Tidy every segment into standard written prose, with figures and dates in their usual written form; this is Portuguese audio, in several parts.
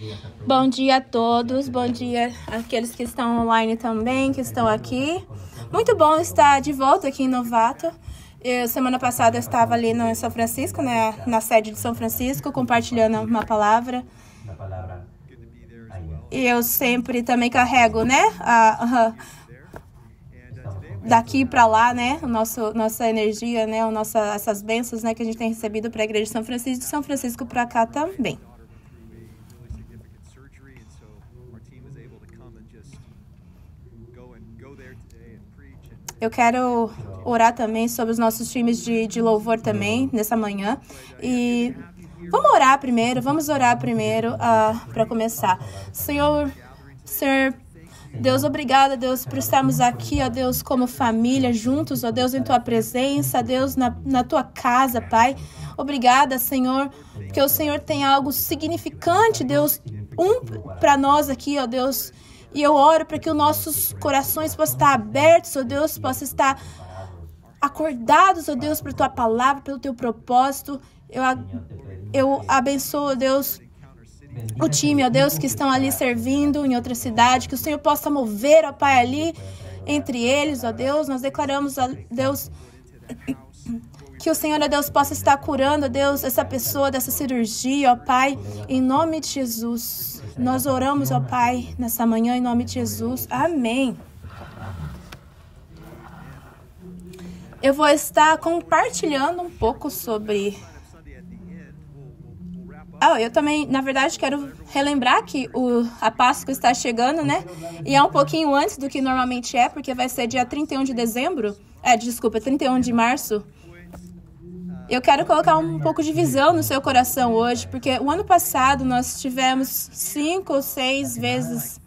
Bom dia a todos, bom dia àqueles que estão online também, que estão aqui. Muito bom estar de volta aqui em Novato. Semana passada eu estava ali em São Francisco, né, na sede de São Francisco, compartilhando uma palavra. E eu sempre também carrego, né, daqui para lá, né, nossa energia, né, essas bênçãos, né, que a gente tem recebido para a Igreja de São Francisco para cá também. Eu quero orar também sobre os nossos times de louvor também, nessa manhã. E vamos orar primeiro para começar. Senhor, Deus, obrigada, Deus, por estarmos aqui, ó Deus, como família, juntos, ó Deus, em Tua presença, Deus, na Tua casa, Pai. Obrigada, Senhor, porque o Senhor tem algo significante, Deus, para nós aqui, ó Deus. E eu oro para que os nossos corações possam estar abertos, ó Deus, possam estar acordados, ó Deus, para a Tua palavra, pelo Teu propósito. Eu abençoo, ó Deus, o time, ó Deus, que estão ali servindo em outra cidade, que o Senhor possa mover, ó Pai, ali entre eles, ó Deus. Nós declaramos, ó Deus, que o Senhor, ó Deus, possa estar curando, ó Deus, essa pessoa dessa cirurgia, ó Pai, em nome de Jesus. Nós oramos, ó Pai, nessa manhã, em nome de Jesus. Amém. Eu vou estar compartilhando um pouco sobre... eu também, na verdade, quero relembrar que a Páscoa está chegando, né? E é um pouquinho antes do que normalmente é, porque vai ser dia 31 de dezembro. 31 de março. Eu quero colocar um pouco de visão no seu coração hoje, porque o ano passado nós tivemos 5 ou 6 vezes...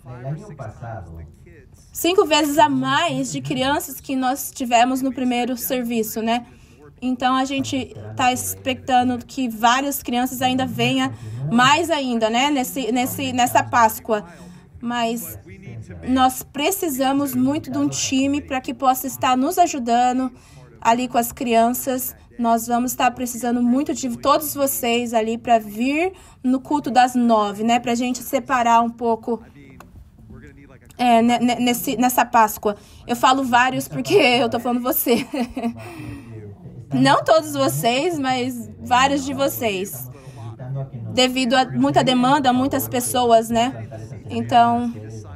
5 vezes a mais de crianças que nós tivemos no primeiro serviço, né? Então, a gente está expectando que várias crianças ainda venham, mais ainda, né, nessa Páscoa. Mas nós precisamos muito de um time para que possa estar nos ajudando ali com as crianças. Nós vamos estar precisando muito de todos vocês ali para vir no culto das 9, né, para a gente separar um pouco nessa Páscoa. Eu falo vários porque eu estou falando você. Não todos vocês, mas vários de vocês. Devido a muita demanda, muitas pessoas, né? Então,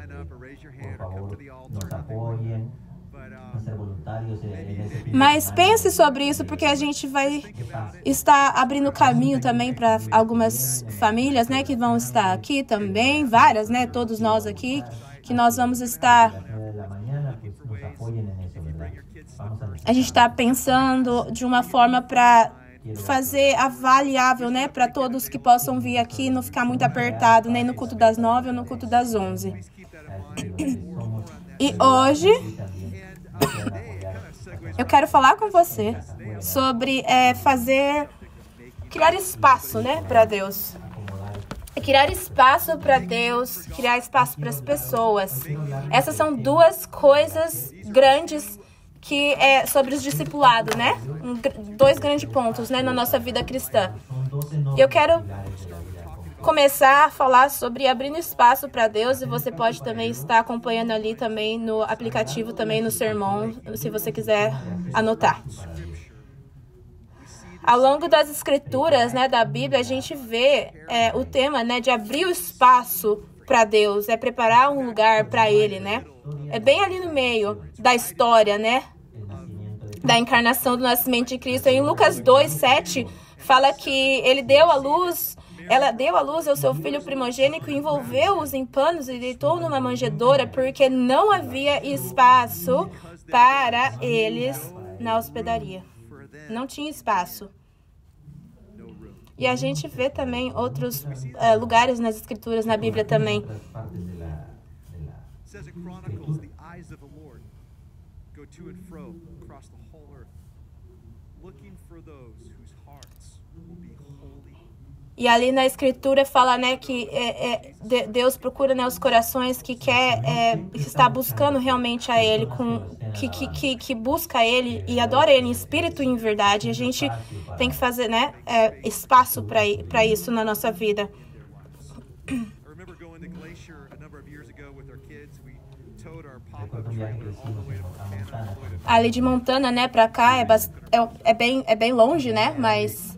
mas pense sobre isso, porque a gente vai estar abrindo caminho também para algumas famílias, né? Que vão estar aqui também, várias, né? Todos nós aqui, que nós vamos estar... A gente está pensando de uma forma para fazer avaliável, né, para todos que possam vir aqui, não ficar muito apertado, nem no culto das 9 ou no culto das 11. E hoje eu quero falar com você sobre criar espaço, né, para Deus. Criar espaço para Deus, criar espaço para as pessoas. Essas são duas coisas grandes que é sobre os discipulados, né? 2 grandes pontos, né, na nossa vida cristã. Eu quero começar a falar sobre abrindo espaço para Deus, e você pode também estar acompanhando ali também no aplicativo, também no sermão, se você quiser anotar. Ao longo das escrituras, né, da Bíblia, a gente vê o tema, né, de abrir o espaço para Deus, preparar um lugar para Ele, né? É bem ali no meio da história, né? Da encarnação do nascimento de Cristo. Em Lucas 2:7, fala que ela deu à luz ao seu filho primogênito, envolveu-os em panos e deitou numa manjedoura, porque não havia espaço para eles na hospedaria. Não tinha espaço. E a gente vê também outros lugares nas escrituras, na Bíblia também. E ali na escritura fala, né, que Deus procura, né, os corações que está buscando realmente a Ele, que busca Ele e adora Ele em espírito e em verdade. E a gente tem que fazer, né, espaço para isso na nossa vida. Ali de Montana, né, pra cá é bem longe, né, mas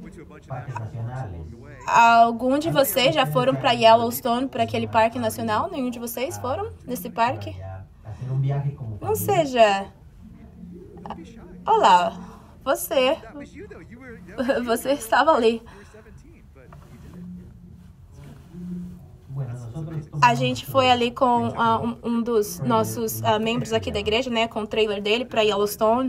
algum de vocês já foram para Yellowstone, para aquele parque nacional? Nenhum de vocês foram nesse parque? Não seja... Olá, você estava ali. A gente foi ali com um dos nossos membros aqui da igreja, né, com o trailer dele para Yellowstone.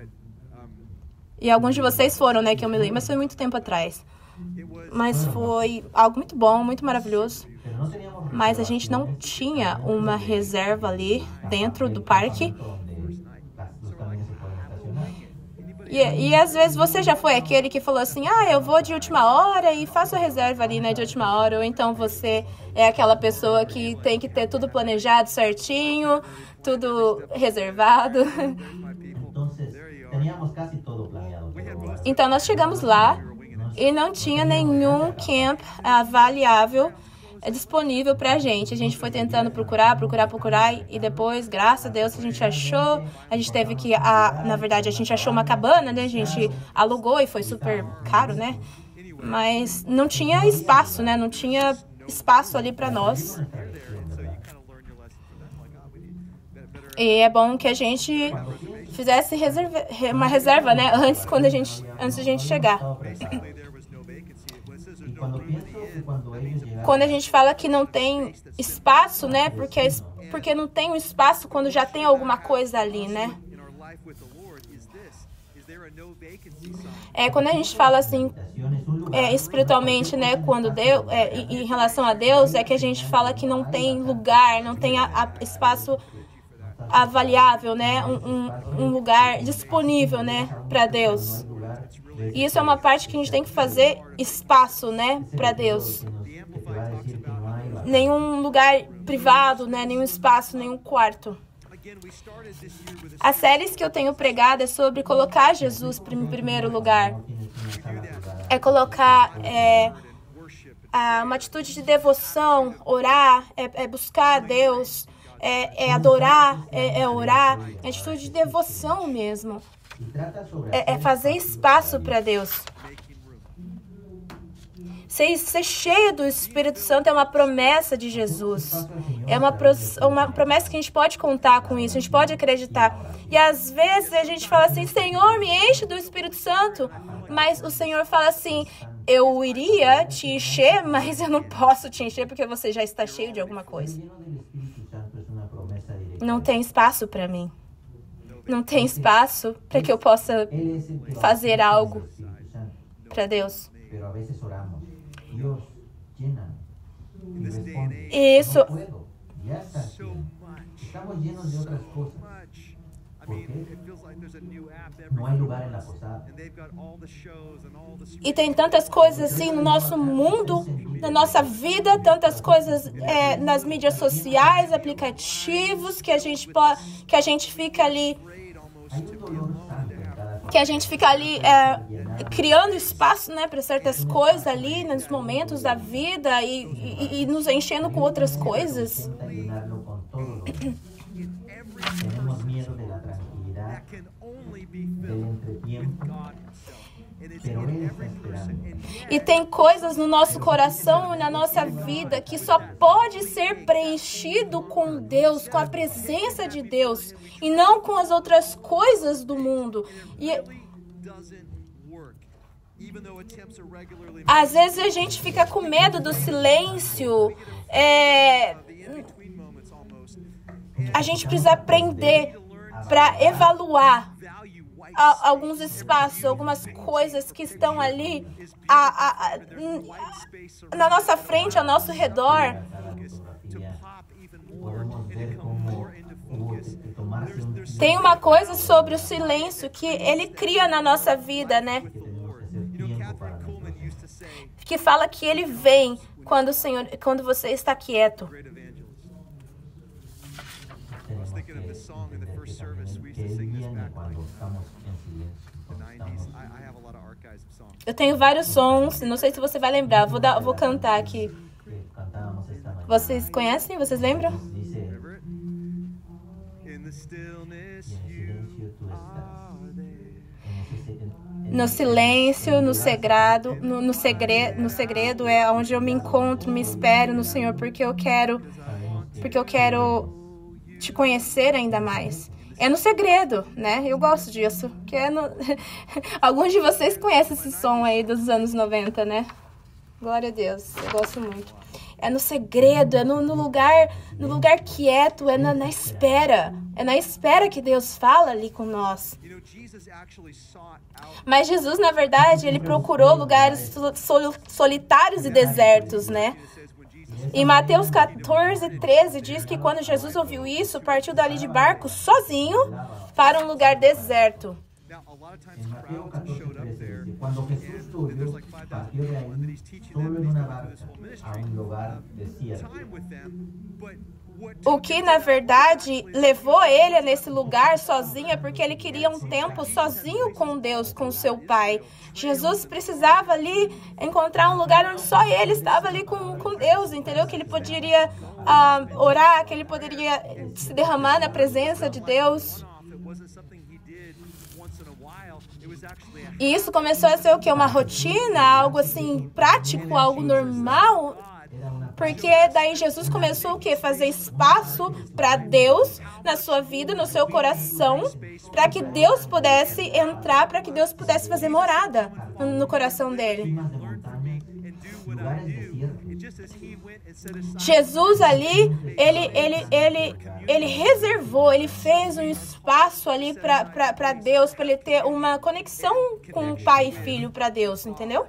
E alguns de vocês foram, né, que eu me lembro, mas foi muito tempo atrás. Mas foi algo muito bom, muito maravilhoso. Mas a gente não tinha uma reserva ali dentro do parque. E às vezes você já foi aquele que falou assim, eu vou de última hora e faço a reserva ali, né, de última hora. Ou então você é aquela pessoa que tem que ter tudo planejado certinho, tudo reservado. Então nós chegamos lá e não tinha nenhum camp avaliável disponível pra gente. A gente foi tentando procurar e depois, graças a Deus, a gente achou. A gente teve que, na verdade, a gente achou uma cabana, né? A gente alugou e foi super caro, né? Mas não tinha espaço, né? Não tinha espaço ali pra nós. E é bom que a gente fizesse uma reserva, né? Antes da gente chegar. Quando a gente fala que não tem espaço, né? Porque não tem um espaço quando já tem alguma coisa ali, né? Quando a gente fala assim, espiritualmente, né? Quando Deus, em relação a Deus, é que a gente fala que não tem lugar, não tem espaço avaliável, né? Um lugar disponível, né? Para Deus. E isso é uma parte que a gente tem que fazer espaço, né, para Deus. Nenhum lugar privado, né, nenhum espaço, nenhum quarto. As séries que eu tenho pregado é sobre colocar Jesus em primeiro lugar. É colocar uma atitude de devoção, orar, é buscar a Deus, é adorar, é orar, é atitude de devoção mesmo. É fazer espaço para Deus. Ser cheio do Espírito Santo é uma promessa de Jesus. É uma promessa que a gente pode contar com isso, a gente pode acreditar. E às vezes a gente fala assim, Senhor, me enche do Espírito Santo. Mas o Senhor fala assim, eu iria te encher, mas eu não posso te encher porque você já está cheio de alguma coisa. Não tem espaço para mim. Não tem espaço para que eu possa fazer algo para Deus. E isso... E tem tantas coisas assim no nosso mundo, na nossa vida, tantas coisas nas mídias sociais, aplicativos, que a gente fica ali criando espaço, né, para certas coisas ali nos momentos da vida e nos enchendo com outras coisas. Tenemos miedo de la tranquilidad, del entretiempo, pero Él está esperando. E tem coisas no nosso coração e na nossa vida que só pode ser preenchido com Deus, com a presença de Deus, e não com as outras coisas do mundo. E às vezes a gente fica com medo do silêncio. A gente precisa aprender para evaluar alguns espaços, algumas coisas que estão ali na nossa frente, ao nosso redor. Tem uma coisa sobre o silêncio que ele cria na nossa vida, né? Que fala que ele vem quando você está quieto. Eu tenho vários sons, não sei se você vai lembrar, vou cantar aqui. Vocês conhecem? Vocês lembram? Dice, y en el silencio tú estás. No silêncio, no segredo, no segredo é onde eu me encontro, me espero no Senhor, porque eu quero te conhecer ainda mais. É no segredo, né? Eu gosto disso. Que é no... Alguns de vocês conhecem esse som aí dos anos 90, né? Glória a Deus, eu gosto muito. É no segredo, é no lugar quieto, é na espera. É na espera que Deus fala ali com nós. Mas Jesus, na verdade, ele procurou lugares solitários e desertos, né? Em Mateus 14:13 diz que quando Jesus ouviu isso, partiu dali de barco sozinho para um lugar deserto. En Mateo 14:13 dice, cuando Jesús subió, partió de ahí solo en una barca a un lugar desierto. O que, na verdade, levou ele nesse lugar sozinho é porque ele queria um tempo sozinho com Deus, com seu Pai. Jesus precisava ali encontrar um lugar onde só ele estava ali com Deus, entendeu? Que ele poderia orar, que ele poderia se derramar na presença de Deus. E isso começou a ser o quê? Uma rotina, algo assim prático, algo normal. Porque daí Jesus começou o quê? Fazer espaço para Deus na sua vida, no seu coração, para que Deus pudesse entrar, para que Deus pudesse fazer morada no coração dele. Jesus ali, ele reservou, ele fez um espaço ali para Deus, para ele ter uma conexão com o Pai e Filho para Deus, entendeu?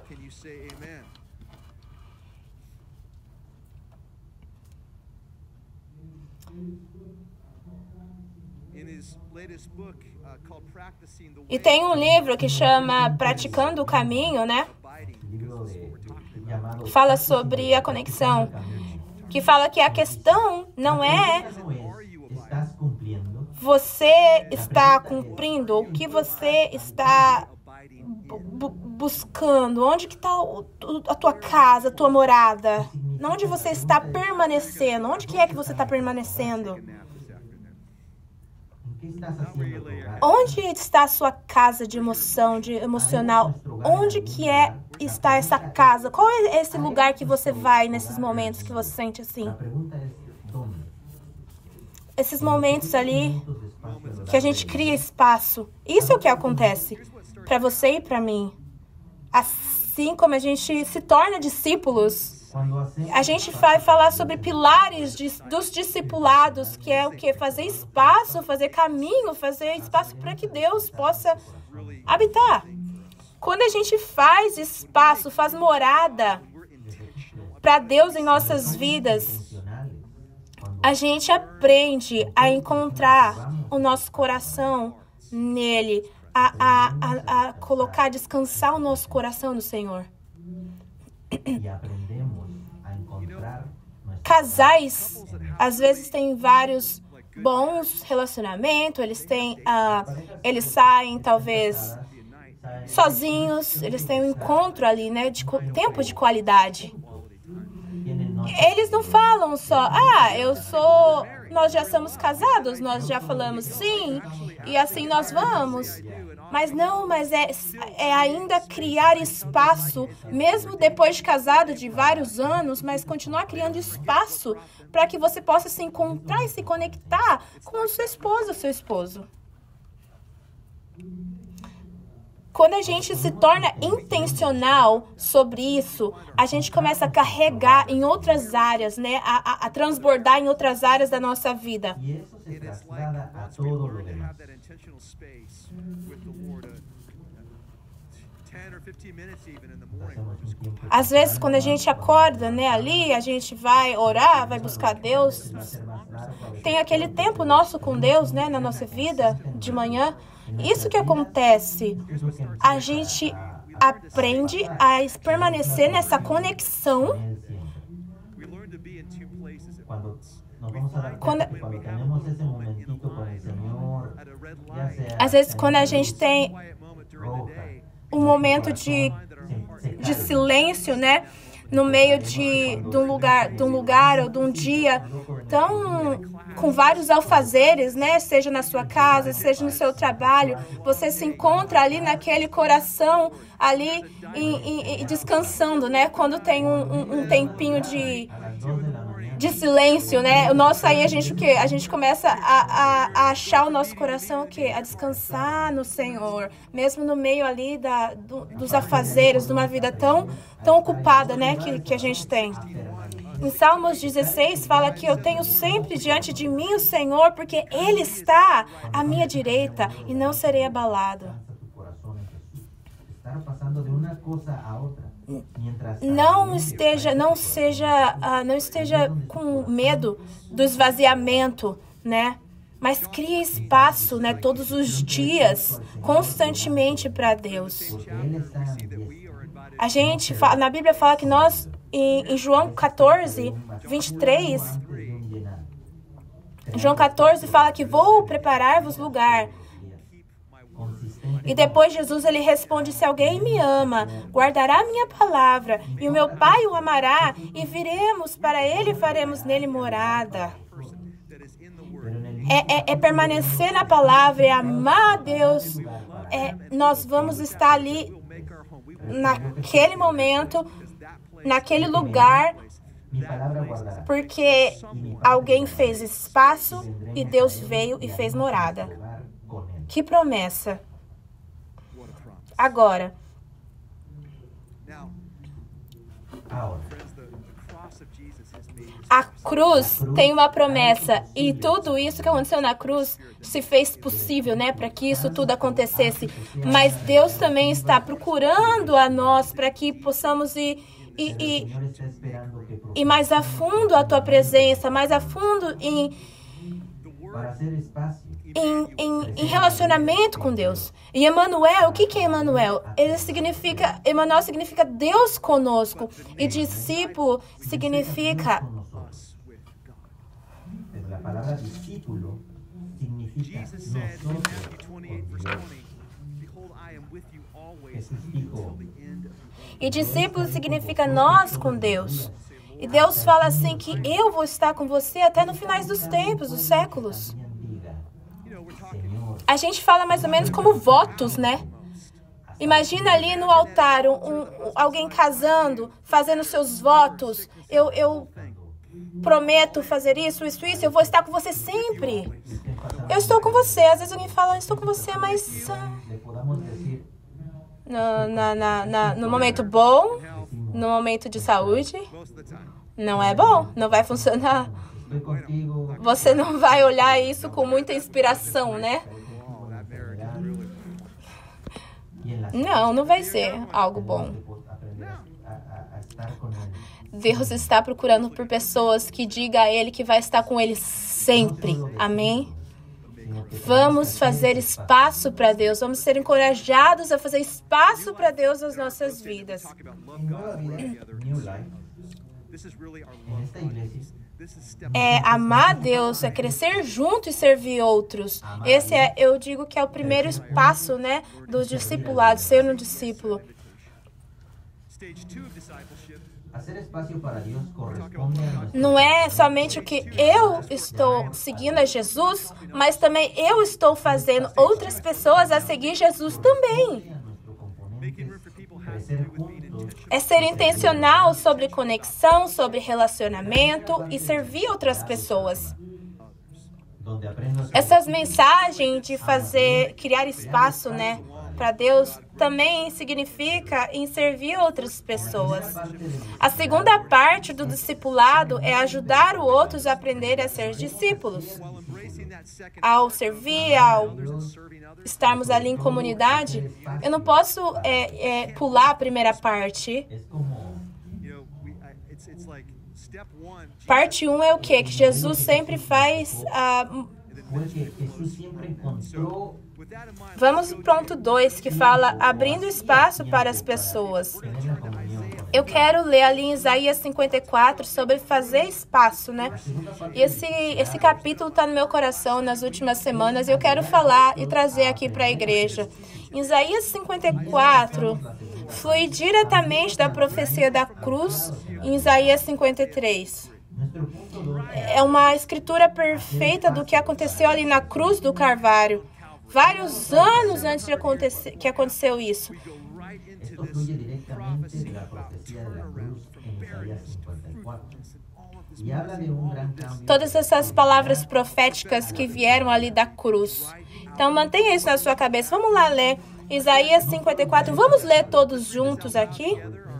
E tem um livro que chama Praticando o Caminho, né? Fala sobre a conexão. Que fala que a questão não é você está cumprindo, o que você está buscando, onde que está a tua casa, a tua morada, onde você está permanecendo, onde que é que você está permanecendo? Onde está a sua casa de emoção, de emocional? Onde que está essa casa? Qual é esse lugar que você vai nesses momentos que você sente assim? Esses momentos ali que a gente cria espaço. Isso é o que acontece para você e para mim. Assim como a gente se torna discípulos, a gente vai falar sobre pilares dos discipulados, que é o quê? Fazer espaço, fazer caminho, fazer espaço para que Deus possa habitar. Quando a gente faz espaço, faz morada para Deus em nossas vidas, a gente aprende a encontrar o nosso coração nele, a colocar, descansar o nosso coração no Senhor. Casais, às vezes, têm vários bons relacionamentos, eles saem, talvez, sozinhos, eles têm um encontro ali, né, de tempo de qualidade. Eles não falam só, nós já somos casados, nós já falamos sim, e assim nós vamos. Mas não, é ainda criar espaço, mesmo depois de casado de vários anos, mas continuar criando espaço para que você possa se encontrar e se conectar com a sua esposa, o seu esposo. Quando a gente se torna intencional sobre isso, a gente começa a carregar em outras áreas, né? A transbordar em outras áreas da nossa vida. Às vezes, quando a gente acorda, né, ali, a gente vai orar, vai buscar Deus. Tem aquele tempo nosso com Deus, né, na nossa vida, de manhã. Isso que acontece. A gente aprende a permanecer nessa conexão. Às vezes, quando a gente tem um momento de silêncio, né, no meio de um lugar ou de um dia tão com vários alfazeres, né? Seja na sua casa, seja no seu trabalho, você se encontra ali naquele coração ali e descansando, né? Quando tem um tempinho de silêncio, né? O nosso aí, a gente começa a achar o nosso coração o quê? A descansar no Senhor, mesmo no meio ali dos afazeres, de uma vida tão ocupada, né? Que a gente tem. Em Salmos 16 fala que eu tenho sempre diante de mim o Senhor, porque Ele está à minha direita e não serei abalado. Não esteja com medo do esvaziamento, né? Mas crie espaço, né? Todos os dias, constantemente para Deus. A gente, na Bíblia fala que nós, em João 14, 23, João 14 fala que vou preparar-vos lugar. E depois Jesus, ele responde, se alguém me ama, guardará a minha palavra, e o meu Pai o amará, e viremos para ele e faremos nele morada. É permanecer na palavra, é amar a Deus. Nós vamos estar ali naquele momento, naquele lugar, porque alguém fez espaço e Deus veio e fez morada. Que promessa! Agora, a cruz tem uma promessa e tudo isso que aconteceu na cruz se fez possível, né, para que isso tudo acontecesse. Mas Deus também está procurando a nós para que possamos ir mais a fundo a tua presença, mais a fundo em relacionamento com Deus. E Emmanuel, o que é Emmanuel? Emmanuel significa Deus conosco. E discípulo significa... A palavra discípulo significa nosotros con Dios. E discípulo significa nós com Deus. E Deus fala assim que eu vou estar com você até no finais dos tempos, dos séculos. A gente fala mais ou menos como votos, né? Imagina ali no altar alguém casando, fazendo seus votos. Eu prometo fazer isso, eu vou estar com você sempre. Eu estou com você. Às vezes alguém fala, estou com você, mas... No momento bom, no momento de saúde, não é bom, não vai funcionar. Você não vai olhar isso com muita inspiração, né? Não vai ser algo bom. Deus está procurando por pessoas que digam a Ele que vai estar com Ele sempre. Amém? Vamos fazer espaço para Deus. Vamos ser encorajados a fazer espaço para Deus nas nossas vidas. É amar a Deus, é crescer junto e servir outros. Esse eu digo que é o primeiro passo, né, do discipulado, ser um discípulo. Não é somente o que eu estou seguindo a Jesus, mas também eu estou fazendo outras pessoas a seguir Jesus também. É ser intencional sobre conexão, sobre relacionamento e servir outras pessoas. Essas mensagens de criar espaço, né, para Deus também significa em servir outras pessoas. A segunda parte do discipulado é ajudar os outros a aprender a ser discípulos. Ao servir, ao estarmos ali em comunidade, eu não posso pular a primeira parte. Parte 1 é o quê? Que Jesus sempre faz... Vamos para o ponto 2, que fala abrindo espaço para as pessoas. Eu quero ler ali em Isaías 54 sobre fazer espaço, né? E esse capítulo está no meu coração nas últimas semanas e eu quero falar e trazer aqui para a igreja. Em Isaías 54, flui diretamente da profecia da cruz em Isaías 53. É uma escritura perfeita do que aconteceu ali na cruz do Calvário. Vários anos antes de que aconteceu isso. Esto fluye directamente de la profecía de la cruz en Isaías 54. Y habla de un gran cambio. Todas essas palavras proféticas que vieram ali da cruz. Então, mantenha isso na sua cabeça. Vamos lá ler Isaías 54. Vamos ler todos juntos aqui?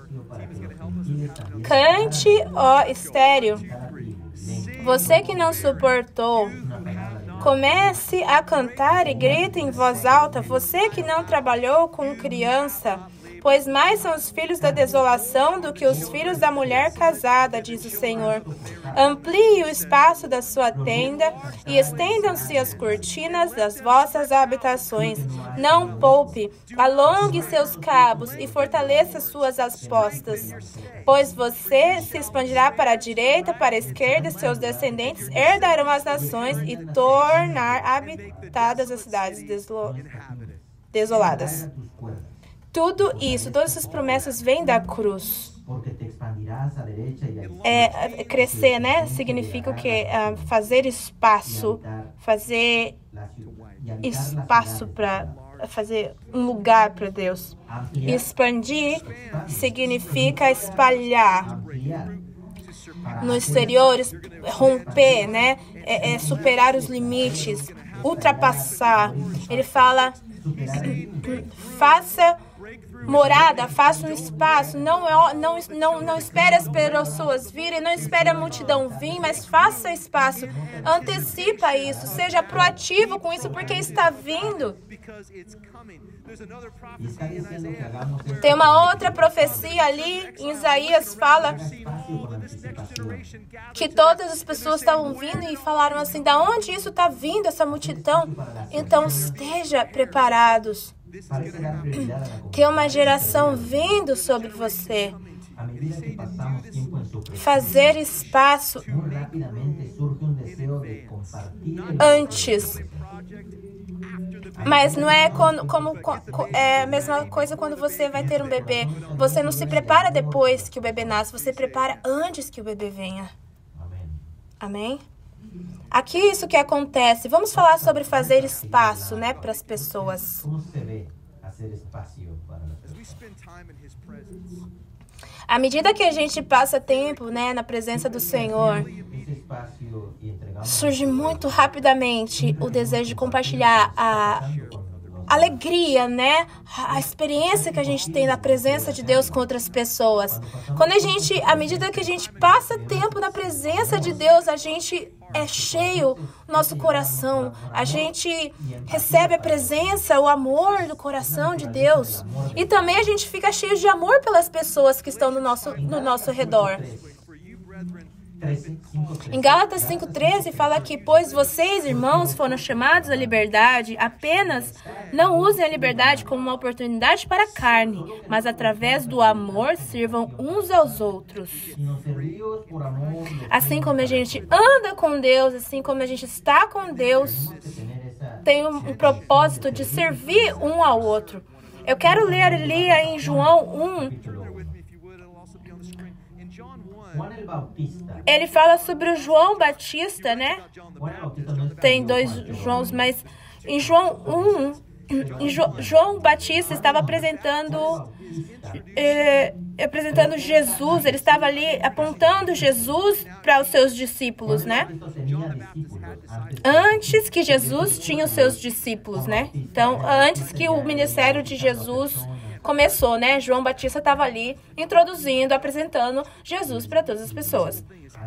Cante, ó estéreo. Você que não suportou, comece a cantar e grite em voz alta. Você que não trabalhou com criança, pois mais são os filhos da desolação do que os filhos da mulher casada, diz o Senhor. Amplie o espaço da sua tenda e estendam-se as cortinas das vossas habitações. Não poupe, alongue seus cabos e fortaleça suas aspostas, pois você se expandirá para a direita, para a esquerda, e seus descendentes herdarão as nações e tornar habitadas as cidades desoladas. Tudo isso, todas essas promessas vêm da cruz. Crescer, né? Significa o quê? Fazer espaço para fazer um lugar para Deus. Expandir significa espalhar. No exterior, romper, né? Superar os limites, ultrapassar. Ele fala, faça morada, faça um espaço, não espere as pessoas virem, não espere a multidão vir, mas faça espaço, antecipa isso, seja proativo com isso, porque está vindo. Tem uma outra profecia ali, em Isaías fala que todas as pessoas estavam vindo e falaram assim, da onde isso está vindo, essa multidão? Então esteja preparados. Tem uma geração vindo sobre você. Fazer espaço antes. Mas não é é a mesma coisa quando você vai ter um bebê. Você não se prepara depois que o bebê nasce, você prepara antes que o bebê venha. Amém? Aqui isso que acontece. Vamos falar sobre fazer espaço, né, para as pessoas. Como se vê fazer espaço para as pessoas? À medida que a gente passa tempo, né, na presença do Senhor, surge muito rapidamente o desejo de compartilhar a alegria, né? A experiência que a gente tem na presença de Deus com outras pessoas. À medida que a gente passa tempo na presença de Deus, a gente é cheio nosso coração. A gente recebe a presença, o amor do coração de Deus. E também a gente fica cheio de amor pelas pessoas que estão no nosso redor. Em Gálatas 5,13 fala que, pois vocês, irmãos, foram chamados à liberdade, apenas não usem a liberdade como uma oportunidade para a carne, mas através do amor sirvam uns aos outros. Assim como a gente anda com Deus, assim como a gente está com Deus, tem um propósito de servir um ao outro. Eu quero ler ali em João 1. Ele fala sobre o João Batista, né? Tem dois Joãos, mas em João 1, João Batista estava apresentando Jesus. Ele estava ali apontando Jesus para os seus discípulos, né? Antes que Jesus tinha os seus discípulos, né? Então, antes que o ministério de Jesus começou, né? João Batista estava ali introduzindo, apresentando Jesus para todas as pessoas.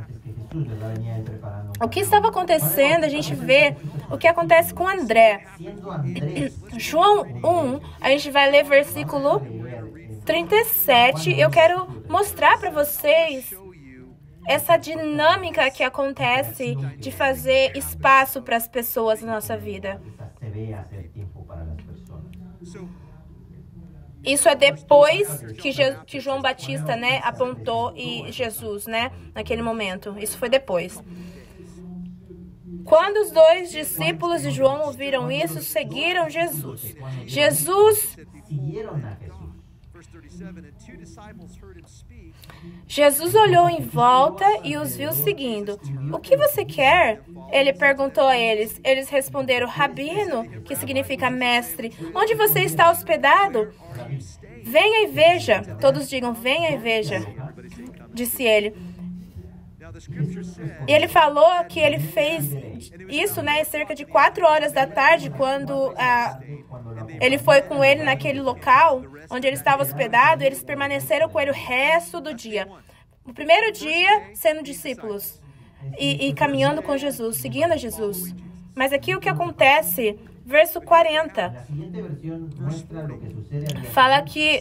O que estava acontecendo, a gente vê o que acontece com André. João 1, a gente vai ler versículo 37. Eu quero mostrar para vocês essa dinâmica que acontece de fazer espaço para as pessoas na nossa vida. Isso é depois que João Batista, né, apontou e Jesus, né, naquele momento. Isso foi depois. Quando os dois discípulos de João ouviram isso, seguiram Jesus. Jesus olhou em volta e os viu seguindo. O que você quer? Ele perguntou a eles. Eles responderam, Rabino, que significa mestre. Onde você está hospedado? Venha e veja. Todos digam, venha e veja, disse ele. E ele falou que ele fez isso, cerca de 4 horas da tarde, quando ele foi com ele naquele local onde ele estava hospedado. Eles permaneceram com ele o resto do dia. O primeiro dia, sendo discípulos e caminhando com Jesus, seguindo a Jesus. Mas aqui o que acontece, verso 40, fala que,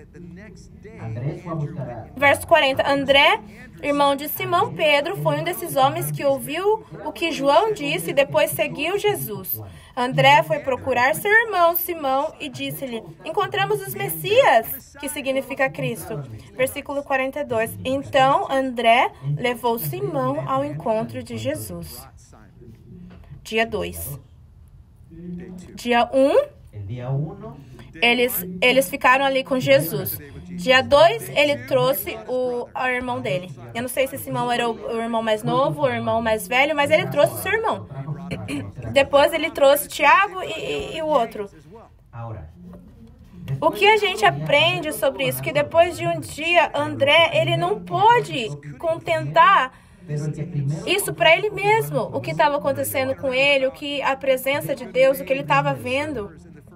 verso 40, André, irmão de Simão Pedro, foi um desses homens que ouviu o que João disse e depois seguiu Jesus. André foi procurar seu irmão Simão e disse-lhe, encontramos os Messias, que significa Cristo. Versículo 42. Então André levou Simão ao encontro de Jesus. Dia 2. Dia 1, eles ficaram ali com Jesus. Dia 2, ele trouxe o irmão dele. Eu não sei se Simão era o irmão mais novo, o irmão mais velho, mas ele trouxe o seu irmão. Depois ele trouxe Tiago e o outro. O que a gente aprende sobre isso? Que depois de um dia, André, ele não pôde contentar isso para ele mesmo. O que estava acontecendo com ele, o que a presença de Deus, o que ele estava vendo.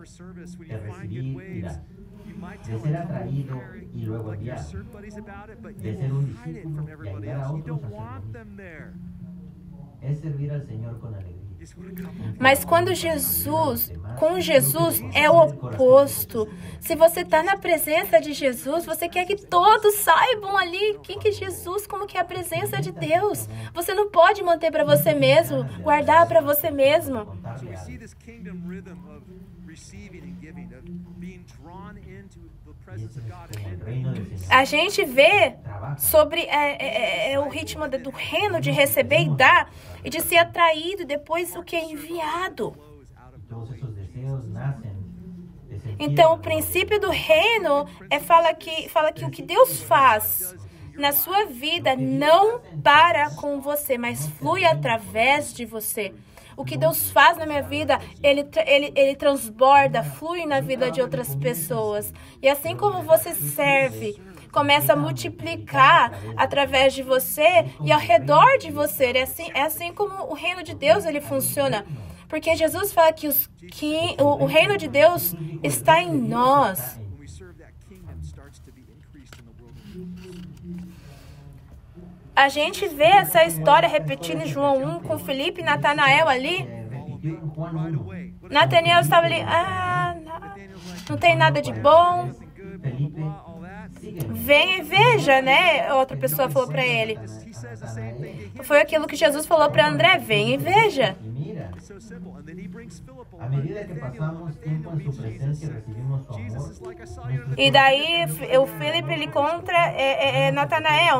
De ser atraído y luego enviado, de ser un discípulo y ayudar a otros a ser lo mismo. Es servir al Señor con alegría. Mas com Jesus é o oposto. Se você está na presença de Jesus, você quer que todos saibam ali quem que é Jesus, como que é a presença de Deus. Você não pode manter para você mesmo, guardar para você mesmo. A gente vê sobre o ritmo do reino de receber e dar, e de ser atraído, e depois o que é enviado. Então, o princípio do reino fala que o que Deus faz na sua vida não para com você, mas flui através de você. O que Deus faz na minha vida, ele transborda, flui na vida de outras pessoas. E assim como você serve, começa a multiplicar através de você e ao redor de você. É assim como o reino de Deus ele funciona. Porque Jesus fala que o reino de Deus está em nós. A gente vê essa história repetida em João 1 com Felipe e Natanael ali. Natanael estava ali, não tem nada de bom. Vem e veja, Outra pessoa falou para ele. Foi aquilo que Jesus falou para André, vem e veja. E daí o Felipe ele encontra Natanael,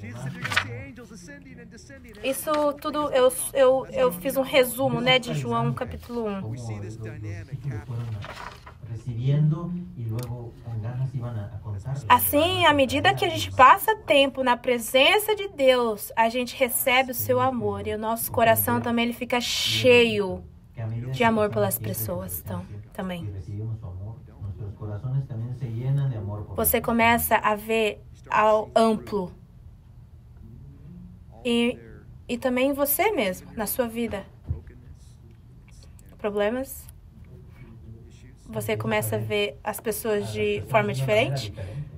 Isso tudo eu fiz um resumo, de João capítulo 1. Assim, à medida que a gente passa tempo na presença de Deus, a gente recebe o seu amor e o nosso coração também ele fica cheio de amor pelas pessoas também. Você começa a ver ao amplo e também você mesmo, na sua vida. Problemas. Você começa a ver as pessoas de forma diferente.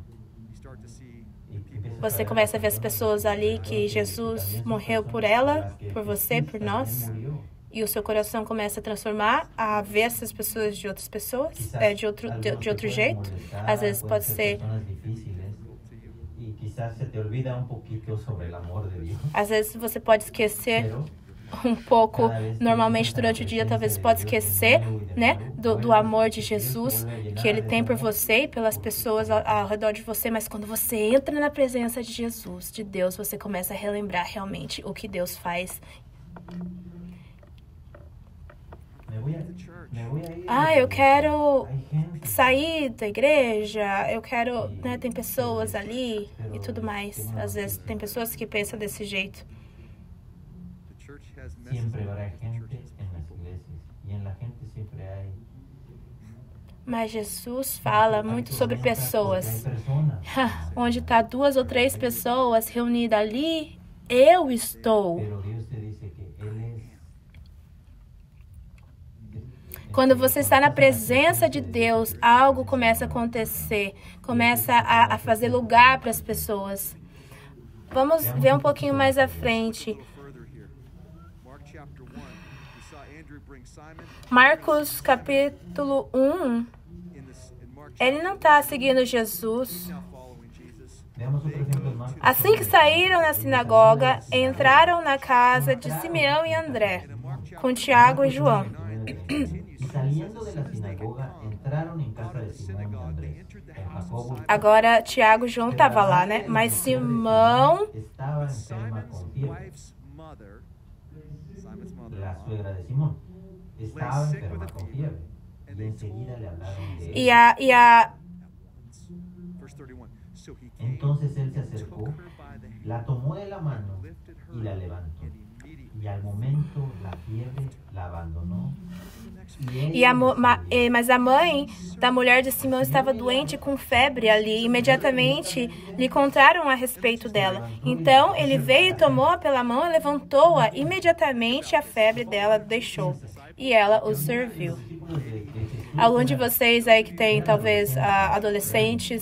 Você começa a ver as pessoas ali que Jesus morreu por ela, por você, por nós. E o seu coração começa a transformar, a ver essas pessoas de outras pessoas, de outro jeito. Às vezes pode ser... Às vezes você pode esquecer um pouco, normalmente durante o dia, talvez pode esquecer, do amor de Jesus que Ele tem por você e pelas pessoas ao redor de você, mas quando você entra na presença de Jesus, de Deus, você começa a relembrar realmente o que Deus faz. eu quero sair da igreja, eu quero, né, tem pessoas ali e tudo mais. Às vezes tem pessoas que pensam desse jeito. Siempre habrá gente en las iglesias y en la gente siempre hay. Mas Jesus fala muito sobre pessoas. Onde está 2 ou 3 pessoas reunidas ali, eu estou. Quando você está na presença de Deus, algo começa a acontecer, começa a fazer lugar para as pessoas. Vamos ver um pouquinho mais à frente. Marcos capítulo 1, ele não está seguindo Jesus. Assim que saíram da sinagoga, entraram na casa de Simeão e André, com Tiago e João. Agora, Tiago e João estavam lá, né? Mas Simão... Estaba enferma con fiebre y enseguida le hablaron de Entonces él se acercó, la tomó de la mano y la levantó. Y al momento la fiebre la abandonó. Mas a mãe da mulher de Simão estava doente com febre ali. Imediatamente lhe contaram a respeito dela. Então ele veio, tomou-a pela mão e levantou-a. Imediatamente a febre dela deixou. E ela o serviu. Algum de vocês aí que tem, talvez, adolescentes...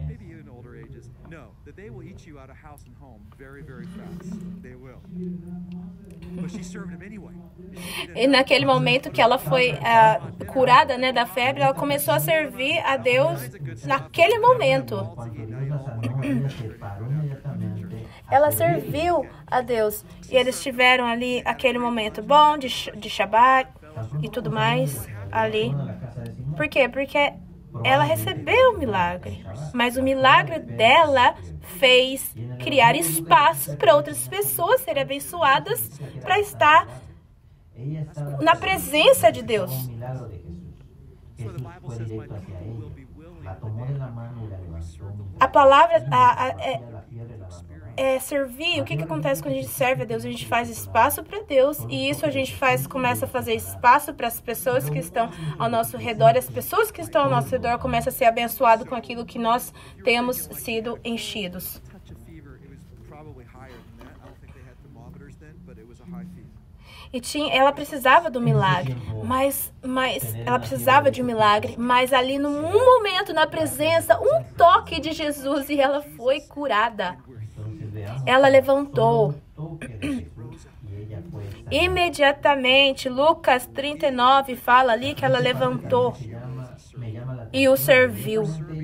E naquele momento que ela foi curada, né, da febre, ela começou a servir a Deus naquele momento. Ela serviu a Deus. E eles tiveram ali aquele momento bom de Shabat e tudo mais ali. Por quê? Porque ela recebeu o milagre. Mas o milagre dela fez criar espaço para outras pessoas serem abençoadas para estar na presença de Deus. A palavra é servir. O que acontece quando a gente serve a Deus? A gente faz espaço para Deus e isso a gente começa a fazer espaço para as pessoas que estão ao nosso redor. E as pessoas que estão ao nosso redor começam a ser abençoadas com aquilo que nós temos sido enchidos. E ela precisava do milagre, mas ela precisava de um milagre, mas ali num momento, na presença, um toque de Jesus e ela foi curada. Ela levantou. Imediatamente, Lucas 39 fala ali que ela levantou e o serviu.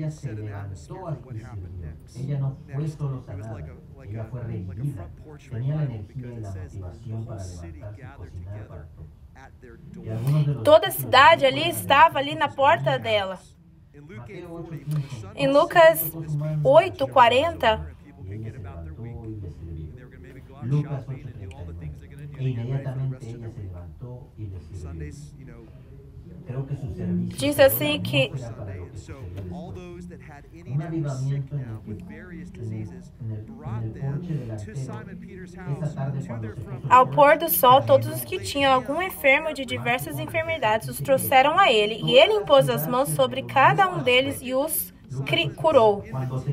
Ella fue revivida, tenía la energía y la motivación para levantarse y cocinar para todos. Toda a cidade ali estava ali na porta dela. Em Lucas 8:40, Lucas 8:39, e inmediatamente ella se levantou y le sirvió. Creo que su servicio diz assim que un avivamiento en el porche delantero esa tarde cuando se puso ao pôr do sol, todos os que tinham algum enfermo de diversas enfermidades os trouxeram a ele, e ele impôs as mãos sobre cada um deles e os curou.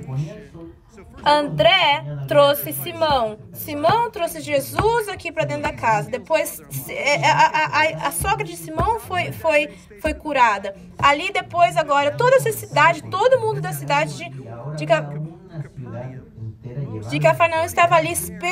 André trouxe Simão. Simão trouxe Jesus aqui para dentro da casa. Depois, a sogra de Simão foi curada. Ali depois, agora, toda essa cidade, todo mundo da cidade de Cafarnaum estava ali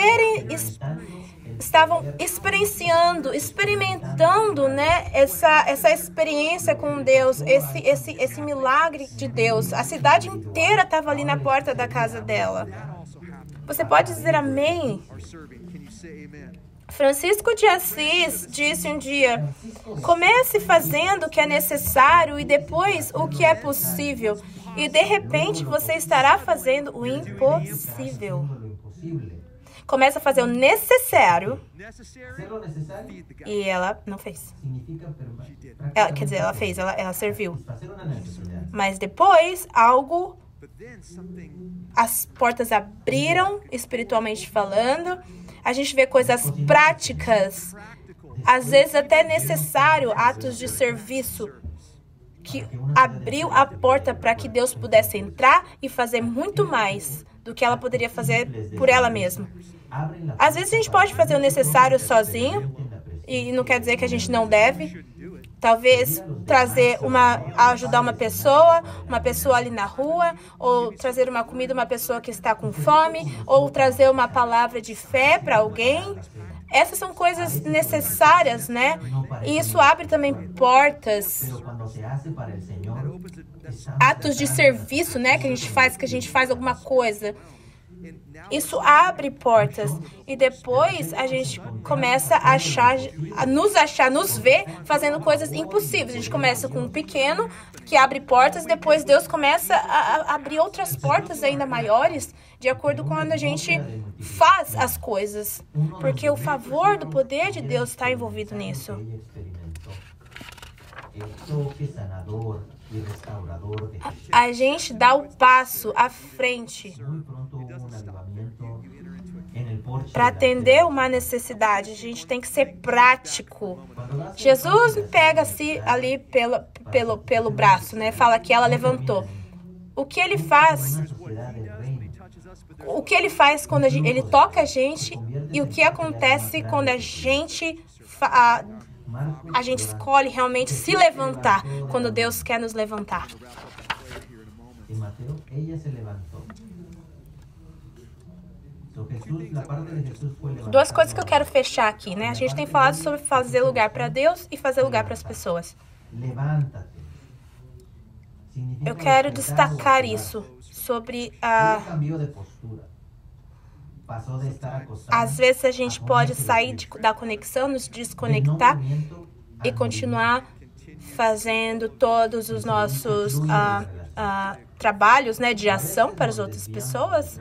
estavam experimentando, né, essa experiência com Deus, esse milagre de Deus. A cidade inteira estava ali na porta da casa dela. Você pode dizer amém? Francisco de Assis disse um dia: comece fazendo o que é necessário e depois o que é possível. E de repente você estará fazendo o impossível. começa a fazer o necessário Hacer lo necesario e ela não fez. significa Quer dizer, ela fez, ela serviu. satisfacer una necesidad. Mas depois, as portas abriram, espiritualmente falando. A gente vê coisas práticas, às vezes até necessário, atos de serviço, que abriu a porta para que Deus pudesse entrar e fazer muito mais do que ela poderia fazer por ela mesma. Às vezes a gente pode fazer o necessário sozinho, e não quer dizer que a gente não deve. Talvez ajudar uma pessoa ali na rua, ou trazer uma comida a uma pessoa que está com fome, ou trazer uma palavra de fé para alguém. Essas são coisas necessárias, né? E isso abre também portas, atos de serviço, né? Que a gente faz alguma coisa. Isso abre portas. E depois a gente começa a nos ver fazendo coisas impossíveis. A gente começa com um pequeno que abre portas, depois Deus começa a abrir outras portas ainda maiores, de acordo com quando a gente faz as coisas. Porque o favor do poder de Deus está envolvido nisso. A gente dá o passo à frente para atender uma necessidade. A gente tem que ser prático. Jesus pega-se ali pelo braço, né? Fala que ela levantou. O que ele faz? O que ele faz quando ele toca a gente, e o que acontece quando a gente escolhe realmente se levantar, quando Deus quer nos levantar. En Mateo, ella se levantó. Duas coisas que eu quero fechar aqui, né? A gente tem falado sobre fazer lugar para Deus e fazer lugar para as pessoas. Eu quero destacar isso sobre às vezes a gente pode sair da conexão, nos desconectar e continuar fazendo todos os nossos trabalhos, né, de ação para as outras pessoas.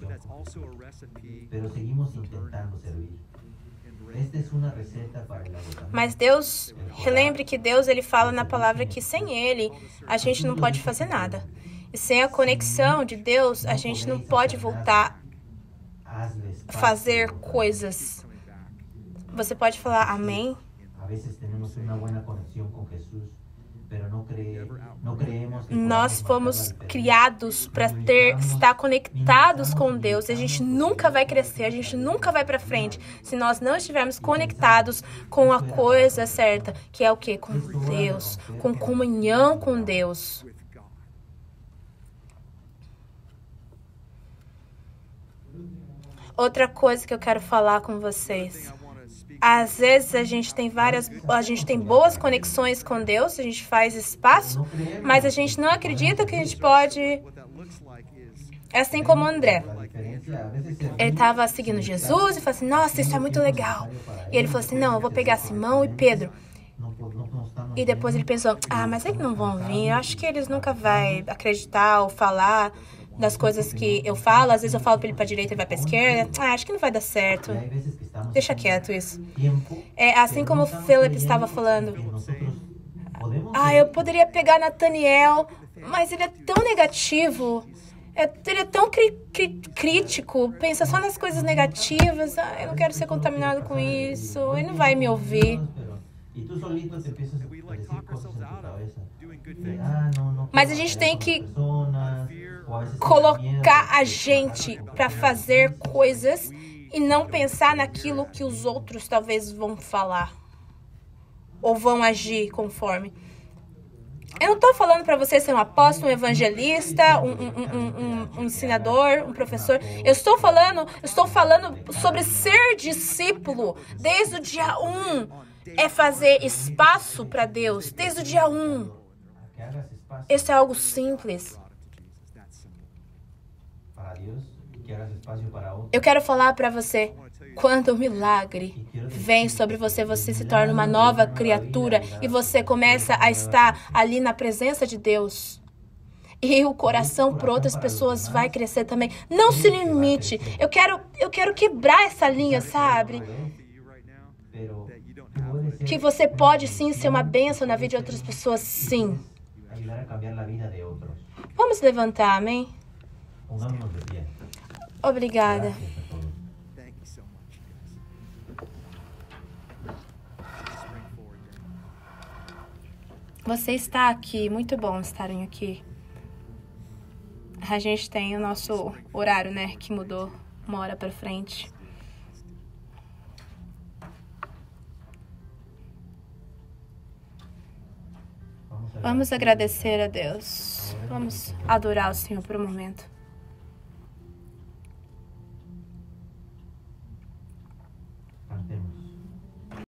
Mas Deus, relembre que Deus, ele fala na palavra que sem ele a gente não pode fazer nada. E sem a conexão de Deus, a gente não pode voltar a fazer coisas. Você pode falar amém? Nós fomos criados para estar conectados com Deus. A gente nunca vai crescer, a gente nunca vai para frente se nós não estivermos conectados com a coisa certa, que é o quê? Com Deus, com comunhão com Deus. Outra coisa que eu quero falar com vocês. Às vezes a gente tem boas conexões com Deus, a gente faz espaço, mas a gente não acredita que a gente pode. É assim como o André. Ele estava seguindo Jesus e falou assim, nossa, isso é muito legal. E ele falou assim, não, eu vou pegar Simão e Pedro. E depois ele pensou, mas eles não vão vir, eu acho que eles nunca vão acreditar ou falar das coisas que eu falo. Às vezes eu falo para ele para a direita e vai para a esquerda. Acho que não vai dar certo. Deixa quieto isso. É assim como o Philip estava falando. Eu poderia pegar Nathaniel, mas ele é tão negativo. Ele é tão crítico. Pensa só nas coisas negativas. Eu não quero ser contaminado com isso. Ele não vai me ouvir. Mas a gente tem que colocar a gente para fazer coisas e não pensar naquilo que os outros talvez vão falar ou vão agir conforme. Eu não estou falando para você ser um apóstolo, um evangelista, um ensinador, um professor. Eu estou falando sobre ser discípulo desde o dia 1. É fazer espaço para Deus desde o dia 1. Isso é algo simples. Eu quero falar para você, quando o milagre vem sobre você, você se torna uma nova criatura e você começa a estar ali na presença de Deus. E o coração por outras pessoas vai crescer também. Não se limite. Eu quero quebrar essa linha, sabe? Que você pode sim ser uma bênção na vida de outras pessoas, sim. Vamos levantar, amém? Obrigada. Você está aqui, muito bom estarem aqui. A gente tem o nosso horário, né, que mudou 1 hora para frente. Vamos agradecer a Deus. Vamos adorar o Senhor por um momento.